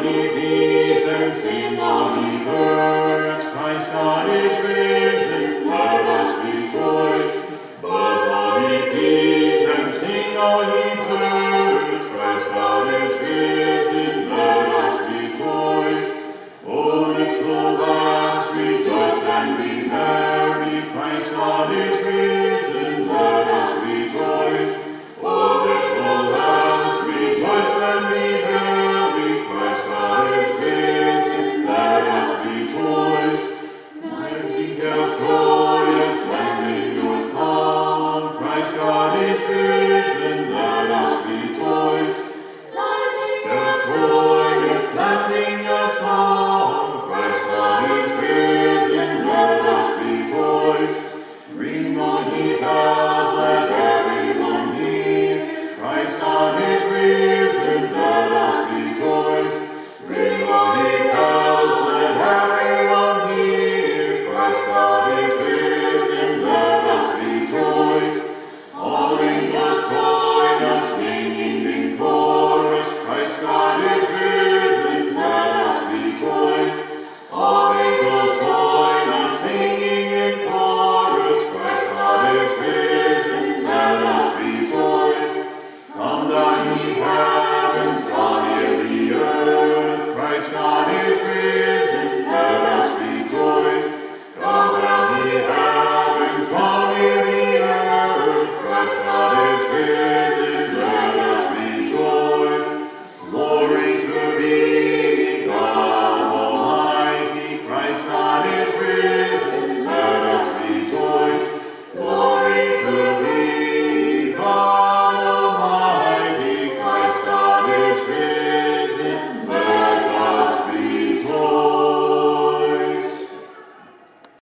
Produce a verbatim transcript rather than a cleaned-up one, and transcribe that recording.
all ye bees, and sing all ye birds. Christ God is risen, let us rejoice. Buzz all ye bees, and sing all ye birds. Christ God is risen, let us rejoice. O little lambs, rejoice and be merry. Christ God is risen, let us rejoice. O little lambs, rejoice and be merry. Christ God is risen, let us rejoice. Nightingales joyous, lending your song. Christ God is risen, let us rejoice. Nightingales joyous, lending your song.